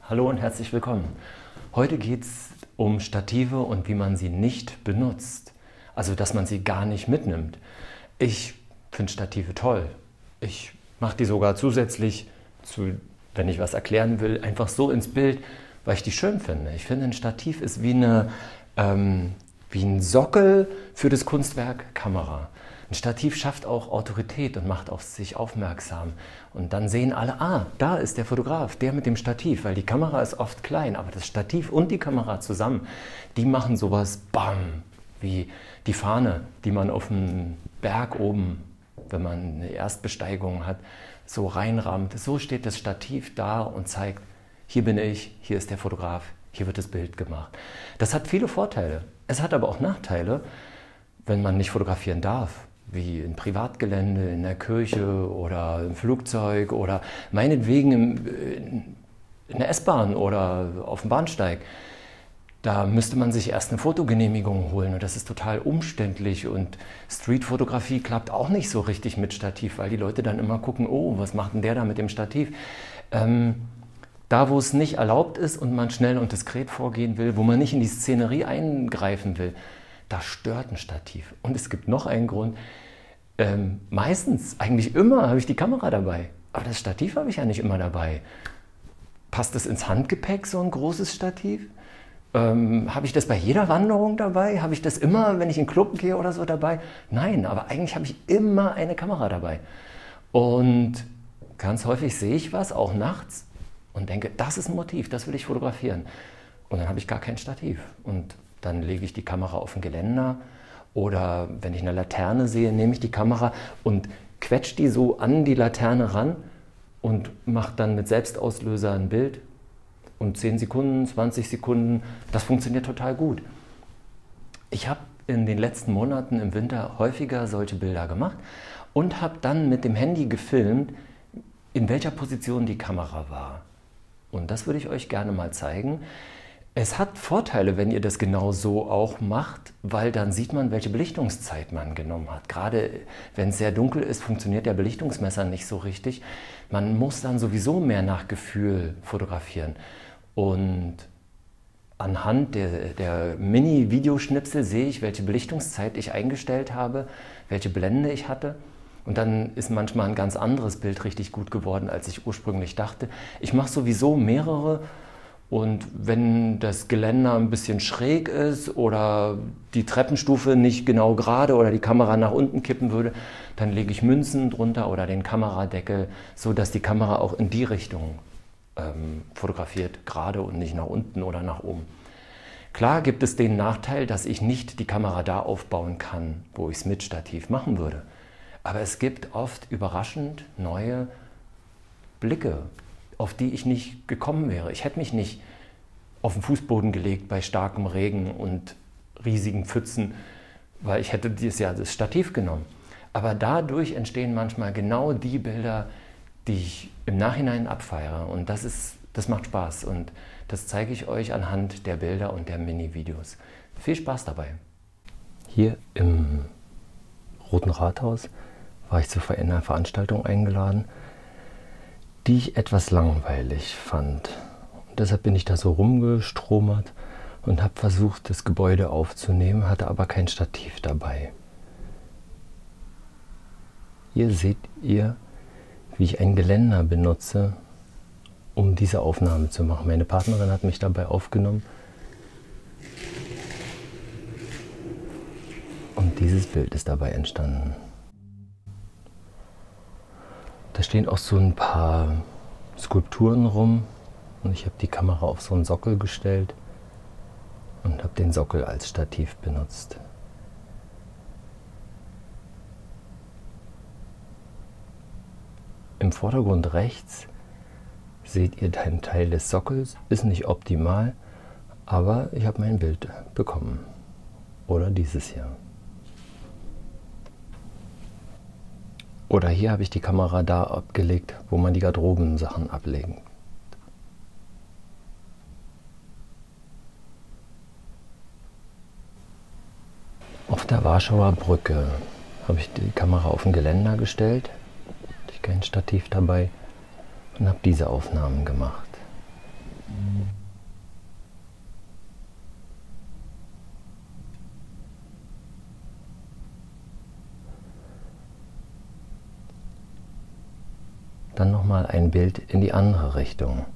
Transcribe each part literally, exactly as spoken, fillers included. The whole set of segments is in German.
Hallo und herzlich willkommen. Heute geht es um Stative und wie man sie nicht benutzt. Also, dass man sie gar nicht mitnimmt. Ich finde Stative toll. Ich mache die sogar zusätzlich, zu, wenn ich was erklären will, einfach so ins Bild, weil ich die schön finde. Ich finde, ein Stativ ist wie, eine, ähm, wie ein Sockel für das Kunstwerk Kamera. Ein Stativ schafft auch Autorität und macht auf sich aufmerksam. Und dann sehen alle, ah, da ist der Fotograf, der mit dem Stativ, weil die Kamera ist oft klein, aber das Stativ und die Kamera zusammen, die machen sowas, bam, wie die Fahne, die man auf dem Berg oben, wenn man eine Erstbesteigung hat, so reinrammt. So steht das Stativ da und zeigt, hier bin ich, hier ist der Fotograf, hier wird das Bild gemacht. Das hat viele Vorteile. Es hat aber auch Nachteile, wenn man nicht fotografieren darf, wie in Privatgelände, in der Kirche oder im Flugzeug oder meinetwegen im, in der S-Bahn oder auf dem Bahnsteig. Da müsste man sich erst eine Fotogenehmigung holen und das ist total umständlich und Streetfotografie klappt auch nicht so richtig mit Stativ, weil die Leute dann immer gucken, oh, was macht denn der da mit dem Stativ? Ähm, da, wo es nicht erlaubt ist und man schnell und diskret vorgehen will, wo man nicht in die Szenerie eingreifen will, da stört ein Stativ. Und es gibt noch einen Grund. Ähm, meistens, eigentlich immer, habe ich die Kamera dabei. Aber das Stativ habe ich ja nicht immer dabei. Passt das ins Handgepäck, so ein großes Stativ? Ähm, habe ich das bei jeder Wanderung dabei? Habe ich das immer, wenn ich in den Club gehe oder so dabei? Nein, aber eigentlich habe ich immer eine Kamera dabei. Und ganz häufig sehe ich was, auch nachts, und denke, das ist ein Motiv, das will ich fotografieren. Und dann habe ich gar kein Stativ. Und dann lege ich die Kamera auf den Geländer oder wenn ich eine Laterne sehe, nehme ich die Kamera und quetsche die so an die Laterne ran und mache dann mit Selbstauslöser ein Bild. Und zehn Sekunden, zwanzig Sekunden, das funktioniert total gut. Ich habe in den letzten Monaten im Winter häufiger solche Bilder gemacht und habe dann mit dem Handy gefilmt, in welcher Position die Kamera war. Und das würde ich euch gerne mal zeigen. Es hat Vorteile, wenn ihr das genau so auch macht, weil dann sieht man, welche Belichtungszeit man genommen hat. Gerade wenn es sehr dunkel ist, funktioniert der Belichtungsmesser nicht so richtig. Man muss dann sowieso mehr nach Gefühl fotografieren. Und anhand der, der Mini-Videoschnipsel sehe ich, welche Belichtungszeit ich eingestellt habe, welche Blende ich hatte. Und dann ist manchmal ein ganz anderes Bild richtig gut geworden, als ich ursprünglich dachte. Ich mache sowieso mehrere. Und wenn das Geländer ein bisschen schräg ist oder die Treppenstufe nicht genau gerade oder die Kamera nach unten kippen würde, dann lege ich Münzen drunter oder den Kameradeckel, sodass die Kamera auch in die Richtung ähm, fotografiert, gerade und nicht nach unten oder nach oben. Klar gibt es den Nachteil, dass ich nicht die Kamera da aufbauen kann, wo ich es mit Stativ machen würde. Aber es gibt oft überraschend neue Blicke, auf die ich nicht gekommen wäre. Ich hätte mich nicht auf den Fußboden gelegt bei starkem Regen und riesigen Pfützen, weil ich hätte dieses Jahr das Stativ genommen. Aber dadurch entstehen manchmal genau die Bilder, die ich im Nachhinein abfeiere. Und das ist, das macht Spaß. Und das zeige ich euch anhand der Bilder und der Mini-Videos. Viel Spaß dabei. Hier im Roten Rathaus war ich zu einer Veranstaltung eingeladen, die ich etwas langweilig fand. Und deshalb bin ich da so rumgestromert und habe versucht, das Gebäude aufzunehmen, hatte aber kein Stativ dabei. Hier seht ihr, wie ich ein Geländer benutze, um diese Aufnahme zu machen. Meine Partnerin hat mich dabei aufgenommen und dieses Bild ist dabei entstanden. Da stehen auch so ein paar Skulpturen rum und ich habe die Kamera auf so einen Sockel gestellt und habe den Sockel als Stativ benutzt. Im Vordergrund rechts seht ihr einen Teil des Sockels, ist nicht optimal, aber ich habe mein Bild bekommen. Oder dieses hier. Oder hier habe ich die Kamera da abgelegt, wo man die Garderobensachen ablegt. Auf der Warschauer Brücke habe ich die Kamera auf ein Geländer gestellt, hatte ich kein Stativ dabei und habe diese Aufnahmen gemacht. Dann nochmal ein Bild in die andere Richtung.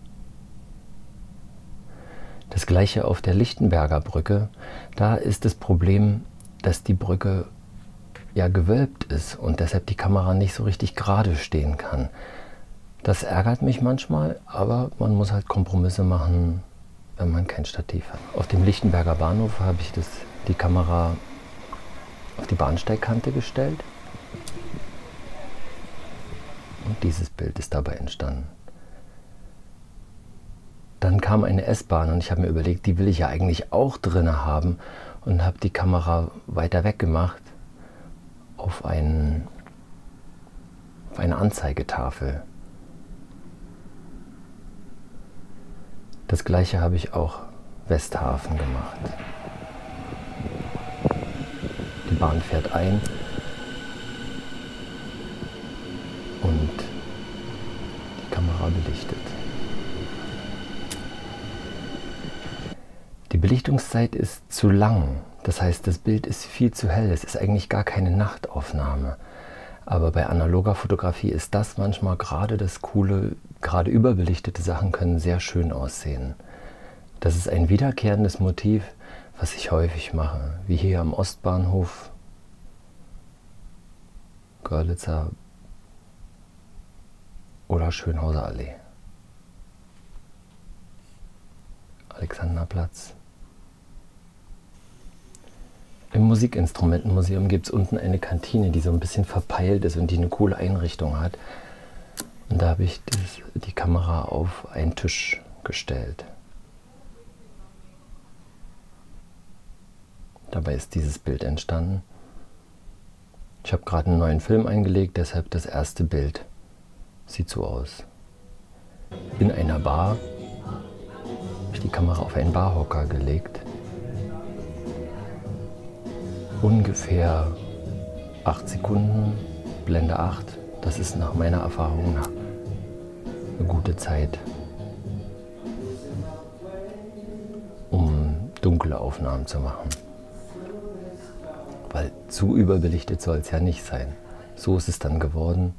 Das gleiche auf der Lichtenberger Brücke. Da ist das Problem, dass die Brücke ja gewölbt ist und deshalb die Kamera nicht so richtig gerade stehen kann. Das ärgert mich manchmal, aber man muss halt Kompromisse machen, wenn man kein Stativ hat. Auf dem Lichtenberger Bahnhof habe ich das, die Kamera auf die Bahnsteigkante gestellt. Und dieses Bild ist dabei entstanden. Dann kam eine S-Bahn und ich habe mir überlegt, die will ich ja eigentlich auch drin haben und habe die Kamera weiter weg gemacht auf, einen, auf eine Anzeigetafel. Das gleiche habe ich auch Westhafen gemacht. Die Bahn fährt ein und die Kamera belichtet. Die Belichtungszeit ist zu lang, das heißt, das Bild ist viel zu hell, es ist eigentlich gar keine Nachtaufnahme. Aber bei analoger Fotografie ist das manchmal gerade das Coole, gerade überbelichtete Sachen können sehr schön aussehen. Das ist ein wiederkehrendes Motiv, was ich häufig mache, wie hier am Ostbahnhof, Görlitzer oder Schönhauser Allee, Alexanderplatz. Im Musikinstrumentenmuseum gibt es unten eine Kantine, die so ein bisschen verpeilt ist und die eine coole Einrichtung hat. Und da habe ich das, die Kamera auf einen Tisch gestellt. Dabei ist dieses Bild entstanden. Ich habe gerade einen neuen Film eingelegt, deshalb das erste Bild sieht so aus. In einer Bar habe ich die Kamera auf einen Barhocker gelegt. Ungefähr acht Sekunden, Blende acht, das ist nach meiner Erfahrung nach eine gute Zeit, um dunkle Aufnahmen zu machen. Weil zu überbelichtet soll es ja nicht sein. So ist es dann geworden.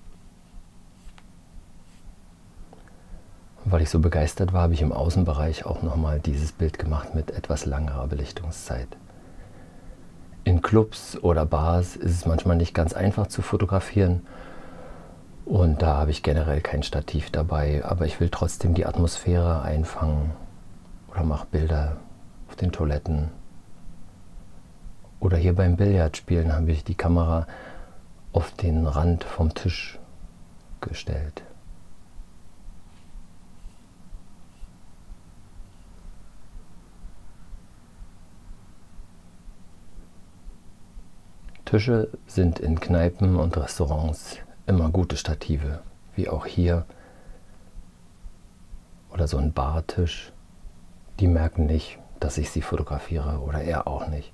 Und weil ich so begeistert war, habe ich im Außenbereich auch nochmal dieses Bild gemacht mit etwas langerer Belichtungszeit. In Clubs oder Bars ist es manchmal nicht ganz einfach zu fotografieren und da habe ich generell kein Stativ dabei, aber ich will trotzdem die Atmosphäre einfangen oder mache Bilder auf den Toiletten. Oder hier beim Billardspielen habe ich die Kamera auf den Rand vom Tisch gestellt. Tische sind in Kneipen und Restaurants immer gute Stative, wie auch hier. Oder so ein Bartisch. Die merken nicht, dass ich sie fotografiere oder er auch nicht.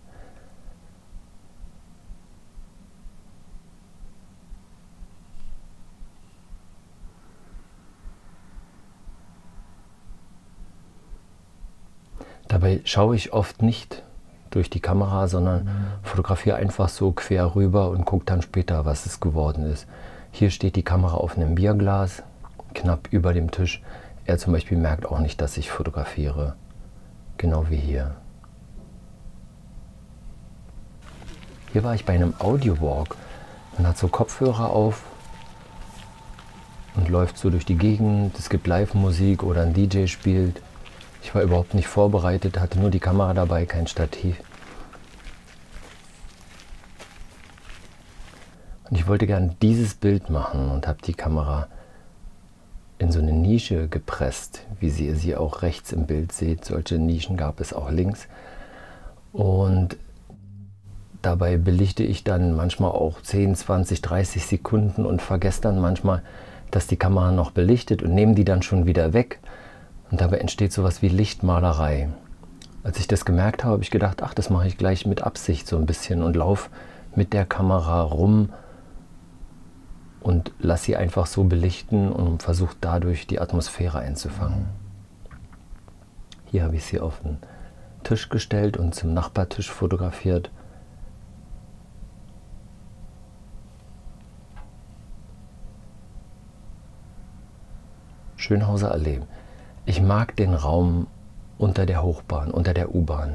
Dabei schaue ich oft nicht durch die Kamera, sondern mhm. fotografiere einfach so quer rüber und gucke dann später, was es geworden ist. Hier steht die Kamera auf einem Bierglas, knapp über dem Tisch. Er zum Beispiel merkt auch nicht, dass ich fotografiere. Genau wie hier. Hier war ich bei einem Audio-Walk. Man hat so Kopfhörer auf und läuft so durch die Gegend. Es gibt Live-Musik oder ein D J spielt. Ich war überhaupt nicht vorbereitet, hatte nur die Kamera dabei, kein Stativ. Und ich wollte gern dieses Bild machen und habe die Kamera in so eine Nische gepresst, wie Sie sie auch rechts im Bild seht. Solche Nischen gab es auch links. Und dabei belichte ich dann manchmal auch zehn, zwanzig, dreißig Sekunden und vergesse dann manchmal, dass die Kamera noch belichtet und nehme die dann schon wieder weg. Und dabei entsteht sowas wie Lichtmalerei. Als ich das gemerkt habe, habe ich gedacht, ach, das mache ich gleich mit Absicht so ein bisschen und laufe mit der Kamera rum und lasse sie einfach so belichten und versuche dadurch die Atmosphäre einzufangen. Hier habe ich sie auf den Tisch gestellt und zum Nachbartisch fotografiert. Schönhauser Allee. Ich mag den Raum unter der Hochbahn, unter der U-Bahn.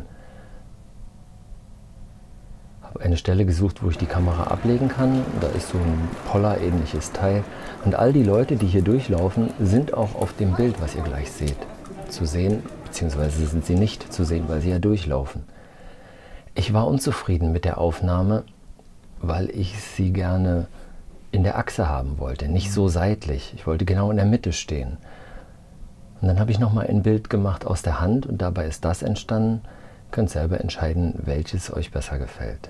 Habe eine Stelle gesucht, wo ich die Kamera ablegen kann. Da ist so ein Poller-ähnliches Teil. Und all die Leute, die hier durchlaufen, sind auch auf dem Bild, was ihr gleich seht, zu sehen, beziehungsweise sind sie nicht zu sehen, weil sie ja durchlaufen. Ich war unzufrieden mit der Aufnahme, weil ich sie gerne in der Achse haben wollte, nicht so seitlich. Ich wollte genau in der Mitte stehen. Und dann habe ich nochmal ein Bild gemacht aus der Hand und dabei ist das entstanden. Ihr könnt selber entscheiden, welches euch besser gefällt.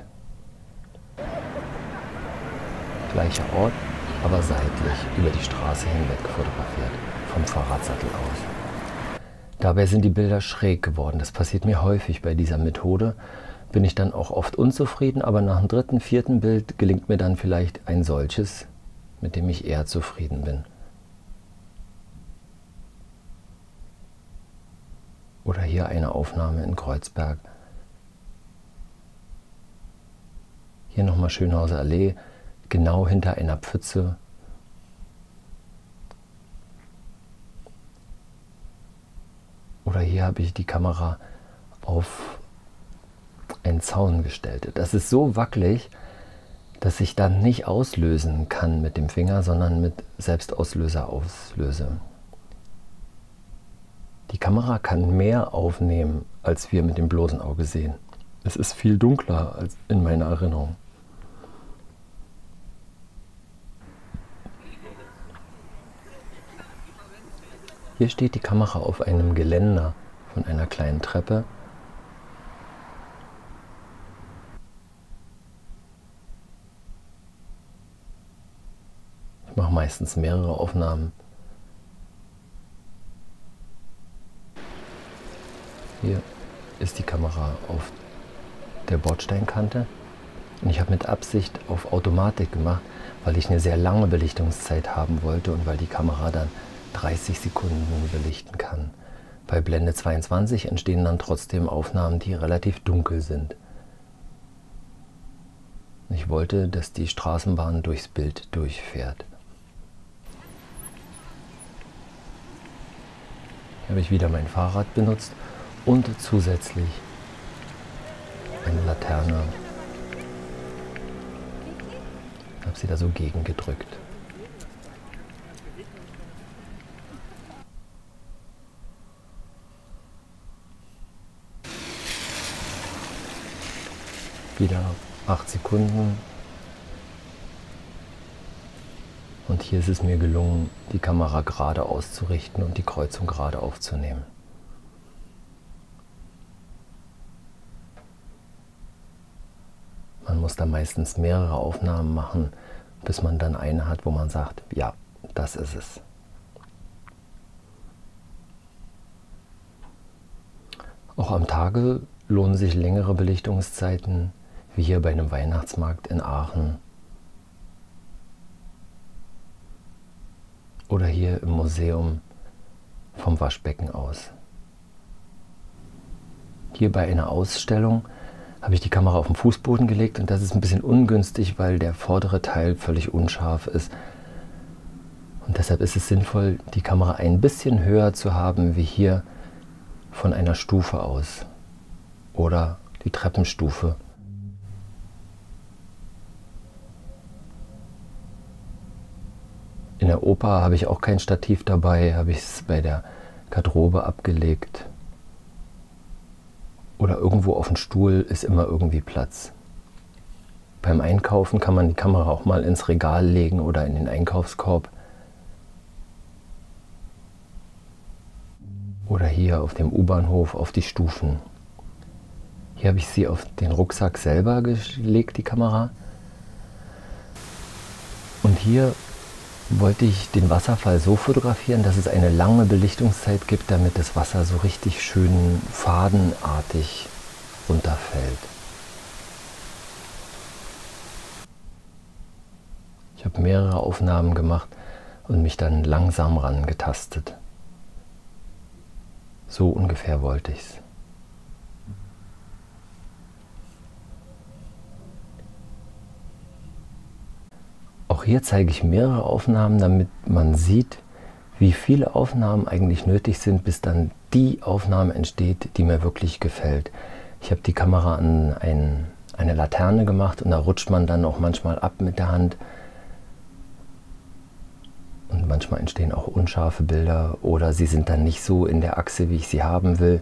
Gleicher Ort, aber seitlich über die Straße hinweg fotografiert, vom Fahrradsattel aus. Dabei sind die Bilder schräg geworden. Das passiert mir häufig bei dieser Methode. Bin ich dann auch oft unzufrieden, aber nach dem dritten, vierten Bild gelingt mir dann vielleicht ein solches, mit dem ich eher zufrieden bin. Oder hier eine Aufnahme in Kreuzberg. Hier nochmal Schönhauser Allee, genau hinter einer Pfütze. Oder hier habe ich die Kamera auf einen Zaun gestellt. Das ist so wackelig, dass ich dann nicht auslösen kann mit dem Finger, sondern mit Selbstauslöser auslöse. Die Kamera kann mehr aufnehmen, als wir mit dem bloßen Auge sehen. Es ist viel dunkler als in meiner Erinnerung. Hier steht die Kamera auf einem Geländer von einer kleinen Treppe. Ich mache meistens mehrere Aufnahmen. Hier ist die Kamera auf der Bordsteinkante und ich habe mit Absicht auf Automatik gemacht, weil ich eine sehr lange Belichtungszeit haben wollte und weil die Kamera dann dreißig Sekunden belichten kann. Bei Blende zweiundzwanzig entstehen dann trotzdem Aufnahmen, die relativ dunkel sind. Ich wollte, dass die Straßenbahn durchs Bild durchfährt. Hier habe ich wieder mein Fahrrad benutzt und zusätzlich eine Laterne. Ich habe sie da so gegengedrückt. Wieder acht Sekunden. Und hier ist es mir gelungen, die Kamera gerade auszurichten und die Kreuzung gerade aufzunehmen. Man muss da meistens mehrere Aufnahmen machen, bis man dann eine hat, wo man sagt, ja, das ist es. Auch am Tage lohnen sich längere Belichtungszeiten, wie hier bei einem Weihnachtsmarkt in Aachen. Oder hier im Museum vom Waschbecken aus. Hier bei einer Ausstellung habe ich die Kamera auf den Fußboden gelegt und das ist ein bisschen ungünstig, weil der vordere Teil völlig unscharf ist. Und deshalb ist es sinnvoll, die Kamera ein bisschen höher zu haben, wie hier von einer Stufe aus oder die Treppenstufe. In der Oper habe ich auch kein Stativ dabei, habe ich es bei der Garderobe abgelegt. Oder irgendwo auf dem Stuhl ist immer irgendwie Platz. Beim Einkaufen kann man die Kamera auch mal ins Regal legen oder in den Einkaufskorb. Oder hier auf dem U-Bahnhof auf die Stufen. Hier habe ich sie auf den Rucksack selber gelegt, die Kamera. Und hier wollte ich den Wasserfall so fotografieren, dass es eine lange Belichtungszeit gibt, damit das Wasser so richtig schön fadenartig runterfällt. Ich habe mehrere Aufnahmen gemacht und mich dann langsam rangetastet. So ungefähr wollte ich es. Auch hier zeige ich mehrere Aufnahmen, damit man sieht, wie viele Aufnahmen eigentlich nötig sind, bis dann die Aufnahme entsteht, die mir wirklich gefällt. Ich habe die Kamera an ein, eine Laterne gemacht und da rutscht man dann auch manchmal ab mit der Hand. Und manchmal entstehen auch unscharfe Bilder oder sie sind dann nicht so in der Achse, wie ich sie haben will.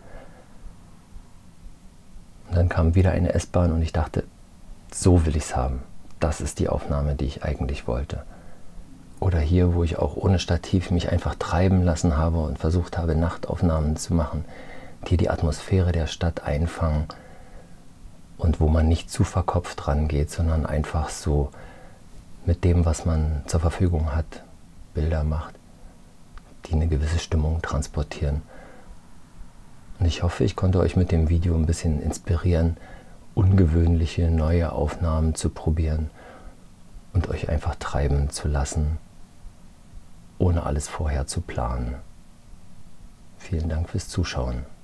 Und dann kam wieder eine S-Bahn und ich dachte, so will ich es haben. Das ist die Aufnahme, die ich eigentlich wollte. Oder hier, wo ich auch ohne Stativ mich einfach treiben lassen habe und versucht habe, Nachtaufnahmen zu machen, die die Atmosphäre der Stadt einfangen und wo man nicht zu verkopft rangeht, sondern einfach so mit dem, was man zur Verfügung hat, Bilder macht, die eine gewisse Stimmung transportieren. Und ich hoffe, ich konnte euch mit dem Video ein bisschen inspirieren, ungewöhnliche, neue Aufnahmen zu probieren und euch einfach treiben zu lassen, ohne alles vorher zu planen. Vielen Dank fürs Zuschauen.